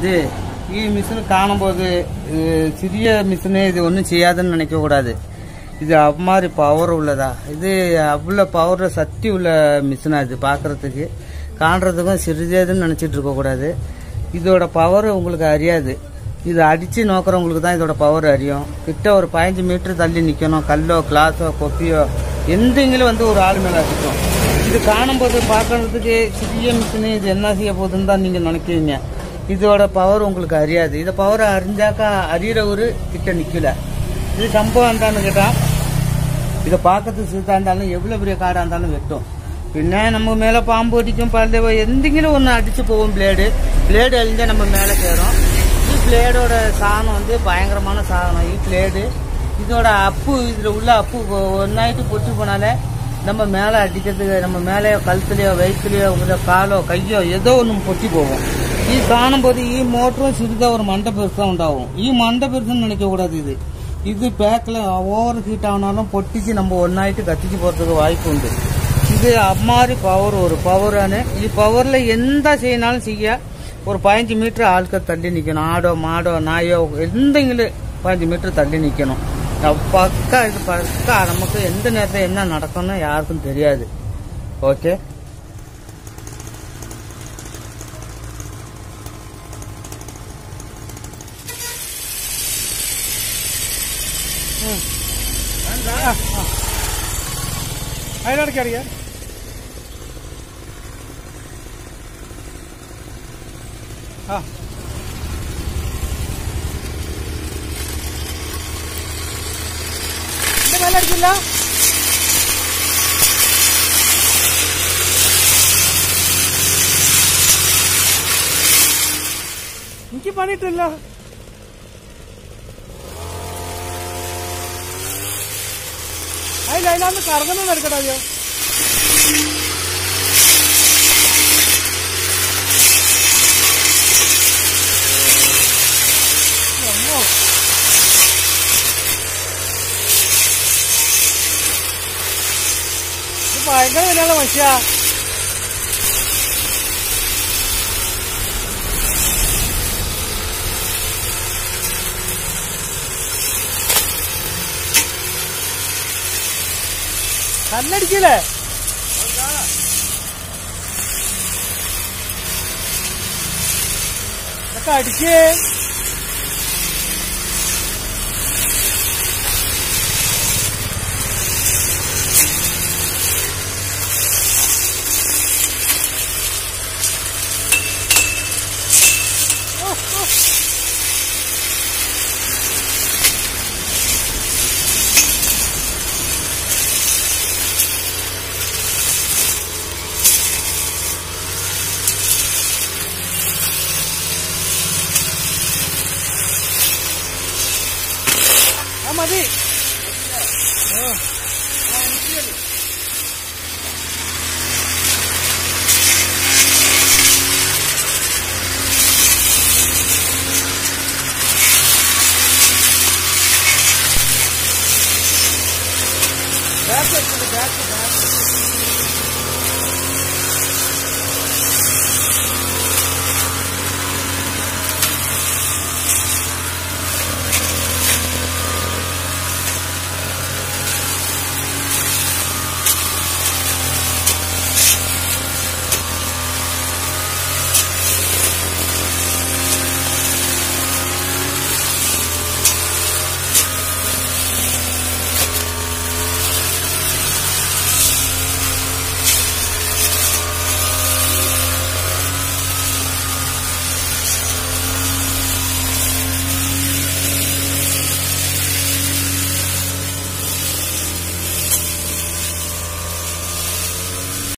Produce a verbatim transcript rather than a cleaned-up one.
ഇത് ഈ മിഷൻ കാണുമ്പോൾ ചെറിയ മിഷനെ ഇത് ഒന്നും ചെയ്യാതെന്ന് നിனைக்க கூடாது. இது அவ்மாதிரி பவர் உள்ளதா, இது அவ்வளோ பவர் சக்தி உள்ள மிஷினா. இது பார்க்கறதுக்கு காண்றதுக்கும் சிறிதேதுன்னு நினைச்சிட்டு இருக்க கூடாது. இதோட பவர் உங்களுக்கு அறியாது. இது அடிச்சு நோக்கிறவங்களுக்கு தான் இதோட பவர் அறியும். கிட்ட ஒரு பதினஞ்சு மீட்டர் தள்ளி நிக்கணும். கல்லோ கிளாஸோ கொப்பியோ எந்தெங்கிலும் வந்து ஒரு ஆள் மேல அடிக்கும். இது காணும்போது பார்க்கறதுக்கு சிறிய மிஷினு, இது என்ன செய்ய போகுதுன்னு தான் நீங்க நினைக்கிறீங்க. இதோட பவர் உங்களுக்கு அறியாது. இதை பவர் அறிஞ்சாக்கா அறியறவரு கிட்ட நிக்கல. இது சம்பவம் இருந்தான்னு கேட்டா இதை பார்க்கறதுக்கு சிறுதா இருந்தாலும் எவ்வளவு பெரிய காடா இருந்தாலும் வெட்டும். പിന്നെ நம்ம மேல பாம்பு அடிக்கும், பல்லவோ എന്തെങ്കിലും ஒன்று அடிச்சு போகும். பிளேடு பிளேடு அழிஞ்சா நம்ம மேலே கேறும். ഈ பிளேடோட சாணம் வந்து பயங்கரமான சாணம். ഈ பிளேடு இதோட அப்பு, இதுல உள்ள அப்பு ஒன்னாயிட்டு பொட்டு போனாலே நம்ம மேலே அடிக்கிறதுக்கு, நம்ம மேலேயோ கழுத்துலையோ வயிற்றுலையோ காலோ கையோ ஏதோ ஒன்று பொட்டி போகும். ഈ കാണുമ്പോൾ ഈ മോട്ടറും സിരിത ഒരു മണ്ട പെരുസം ഉണ്ടാവും. ഈ മണ്ട പെരുസം நினைக்க கூடாது. இது இது பேக்கில் ஓவர் ஹீட் ஆனாலும் பொட்டிச்சு நம்ம ஒன்னாயிட்டு கத்திச்சு போறதுக்கு வாய்ப்பு உண்டு. இது அம்மாதிரி பவர் ஒரு பவரானு. ഈ പവറിൽ എന്താ ചെയ്യണാലും ചെയ്യാ. ഒരു പതിനഞ്ച് മീറ്റർ ആൾക്കാർ തള്ളി നിൽക്കണം. ആടോ മാടോ നായോ എന്തെങ്കിലും പതിനഞ്ച് മീറ്റർ തള്ളി നിൽക്കണം. പക്ക ഇത് പക്ക നമുക്ക് എന്ത് നേരത്തെ എന്നാ നടക്കുന്ന ആർക്കും தெரியாது. ഓക്കെ, അതിലടക്കറിയാ ആ എന്റെ മേലടിക്കില്ല. എനിക്ക് പണിയിട്ടില്ല. അതിൽ അതിനകത്ത് കറങ്ങുന്നത് എടുക്കട്ടെ. അയ്യോ ഇത് ഭയങ്കര വിലയുള്ള മനുഷ്യ. കല്ലടിക്കില്ലേ? ഇതൊക്കെ അടിക്കേ. മതി.